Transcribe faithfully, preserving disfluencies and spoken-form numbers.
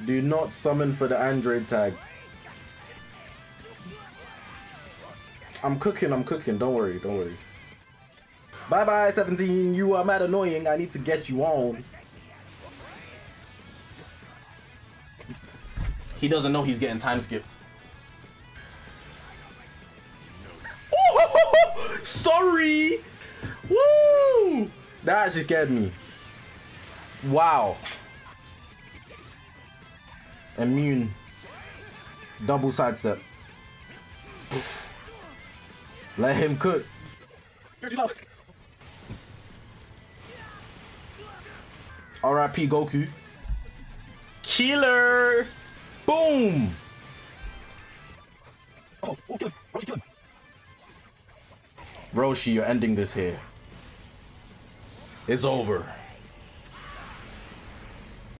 Do not summon for the Android tag. I'm cooking, I'm cooking. Don't worry, don't worry. Bye bye, seventeen. You are mad annoying. I need to get you on. He doesn't know he's getting time skipped. Oh, sorry. Woo! That actually scared me. Wow. Immune. Double sidestep. Let him cook. R I P Goku. Killer. Boom. Oh, oh, kill him. Roshi, kill him. Roshi, you're ending this here. It's over.